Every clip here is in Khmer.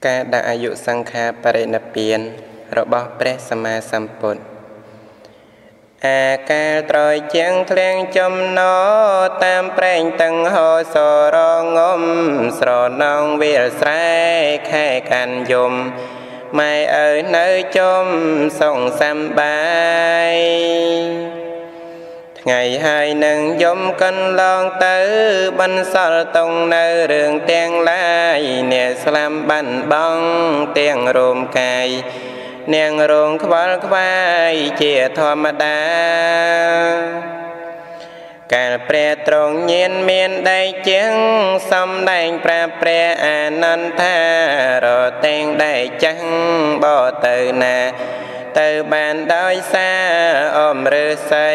ការដាក់អាយុសង្ខារបរិនិព្វានរបស់ព្រះសម្មាសម្ពុទ្ធអាកាលត្រយជាងធ្លៀងចំណោតាមប្រេងតឹងហោសរងំស្រណងវាលស្រែខែកាន់យំម៉ែអើយនៅជុំសងសម្បាយថ្ងៃហើយនឹងយំកន្លងទៅបន្សល់តុងនៅរឿងទាំងឡាយអ្នកស្លាប់បានបងទាំងរោមកាយនាងរងខ្វល់ខ្វាយជាធម្មតាកាលព្រះទ្រង់ញៀនមានដែកជាងសំដែងប្រាប់ព្រះអានន្ទថារតែងដែកចាស់បទៅណាទៅបានដោយសារអមឫសី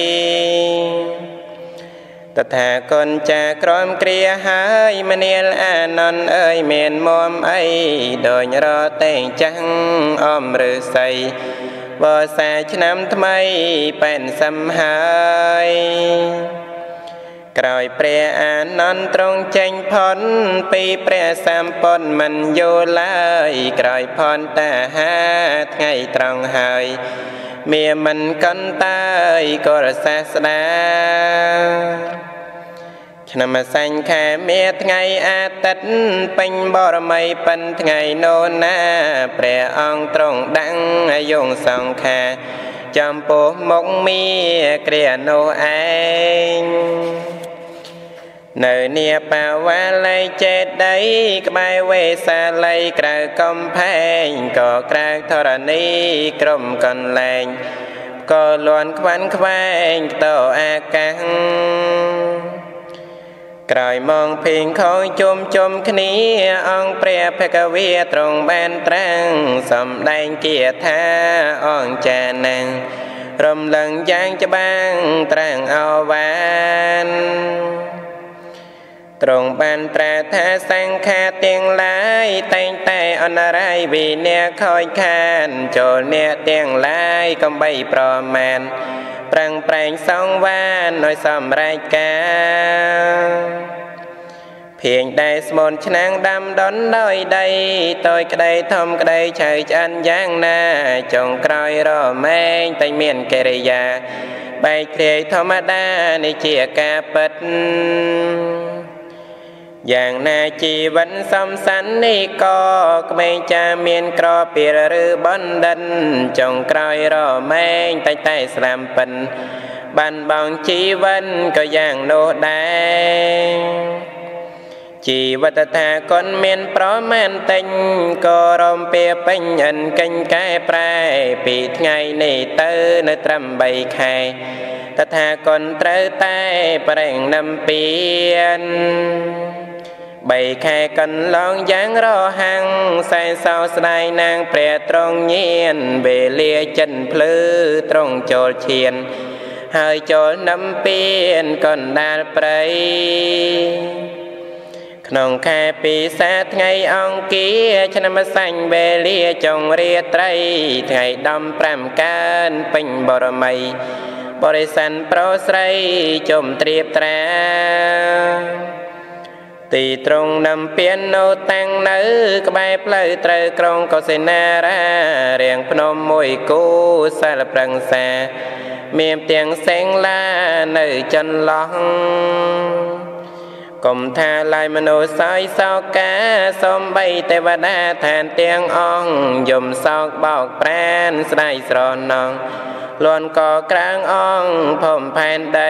តថាគតចាក្រមគ្រាហើយមនាលអានន្ទអើយមានមុំអីដូចរតែងចាស់អមឫសីវស្សាឆ្នាំថ្មីប៉ែនសំហើយក្រោយព្រះអានន្ទទ្រង់ចេញផុតពីព្រះសម្ពុទ្ធមិនយល់ឡើយក្រោយផនតាហាថ្ងៃត្រង់ហើយមាមិនកន្តើយក៏រសាស្ដាឆ្នាំសញ្ញខែមេថ្ងៃអាទិត្យពេញបរមីពិនថ្ងៃនោនណាព្រះអង្គទ្រង់ដឹងអាយុសង្ខារចំពោះមុខមាគ្រានោះឯងនៅនាបាវាល័យចេតីក្បែរវេសាល័យក្រៅកំផែងក៏ក្រៅធរណីក្រុមកន្លែងក៏លន់ខ្វាន់ខ្វែងតអាកាសក្រោយមកភៀងខោជុំគ្នាអង្គព្រះភគវាទ្រង់បានត្រាំងសំដែងគាថាអង្គចាណាំងរំលឹងយ៉ាងច្បាំងត្រាំងអវានទ្រង់បានត្រាថាសង្ខារទាំងឡាយតែងតែអនរាយវិអ្នកខូចខានចូលអ្នកទាំងឡាយកំបីប្រមាណប្រឹងប្រែងសងវានឲ្យសម្រេចការភៀងដែលស្មូនឆ្នាំងដាំដុនដោយដីតូចក្តីធំក្តីឆៅឆ្អិនយ៉ាងណាចុងក្រោយរមែងតែមានកិរិយាបែកធ្លាយធម្មតានេះជាការពិតយ៉ាងណាជីវិតសំសាននេះក៏ក្មេងចាមានក្រពីរឬបណ្ឌិតចុងក្រោយរមែងតែស្លាប់ពិនបានបងជីវិតក៏យ៉ាងនោះដែរជីវិតថាកូនមានប្រមាណទិញក៏រំពាពេញអិនកេញកែប្រែពីថ្ងៃនេះទៅនៅត្រឹម3ខែតថាកូនត្រូវតែប្រេងនំពៀន3ខែកន្លងយ៉ាងរហាំងសែនសោស្ដាយនាងព្រះទ្រង់ញៀនវេលាចិនភ្លឺទ្រង់ចូលឈានហើយចូលនំពៀនកណ្ដាលព្រៃក្នុងខែពិសាថ្ងៃអង្គារឆ្នាំសញ្ញវេលាចុងរាត្រីថ្ងៃ15កើនពេញបរមីបរិស័នប្រុសស្រីជុំត្រៀបត្រាទីត្រង់នំពៀននៅតាំងនៅក្បែរផ្លូវត្រូវក្រុងកុសិនារារៀងភ្នំមួយគូសាលប្រឹងសាមានទាំងសេងឡានៅចន្លោះកុំថាឡាយមនុស្សសោយសោកាសំបីទេវតាឋានទាំងអង្គយំសោកបោកប្រានស្ដាយស្រណងលន់ក៏ក្រាងអង្គភពផែនដី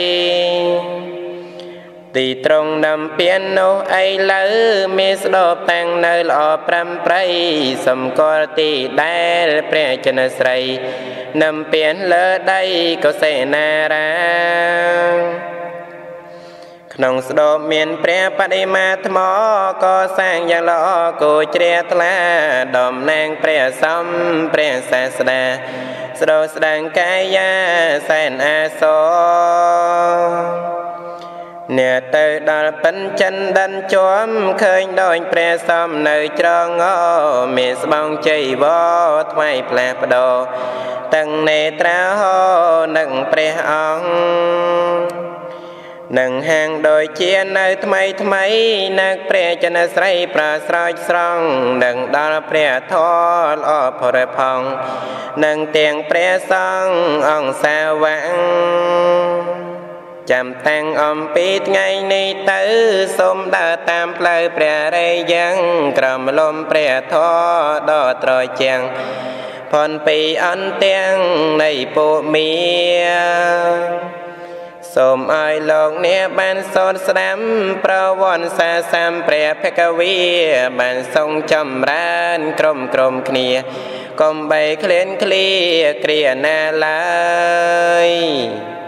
ទីត្រង់នំពៀននោះអីលើមានស្ដោបតាំងនៅល្អប្រាំប្រៃសំគាល់ទីដែលព្រះចនស្រីនំពៀនលើដីកុសេនារាក្នុងស្ដោបមានព្រះបដិមាថ្មក៏សាងយ៉ាងល្អគូជ្រះថ្លាតំណាងព្រះសំព្រះសាស្តាស្ដោស្ដាងកាយាសែនអាសរអ្នកទៅដល់ពិនចិនដិនជាប់ឃើញដូចព្រះសំនៅច្រងមានស្បង់ជ័យវថ្មីផ្លាស់ប្ដូរទាំងនេត្រាហោនឹងព្រះអង្គ nâng hàng đôi chia nơi thmây nâng pre chân sấy pra soi song nâng đo pre thọ lo phore phong nâng tiền pre song ông sa vang chạm tăng pít ngày ni tử xôm đa tam plei pre rây giang cầm lom pre thọ đo trôi chàng phòn pi ăn tiếng này bộ míaសូមឲ្យលោកអ្នកបានសូត្រស្ដាប់ប្រវត្តិសាស្ត្រសម្ព្រះភគវីបានทรงចម្រើនក្រុមគ្នាកុំបីឃ្លានឃ្លាគ្រាណាឡើយ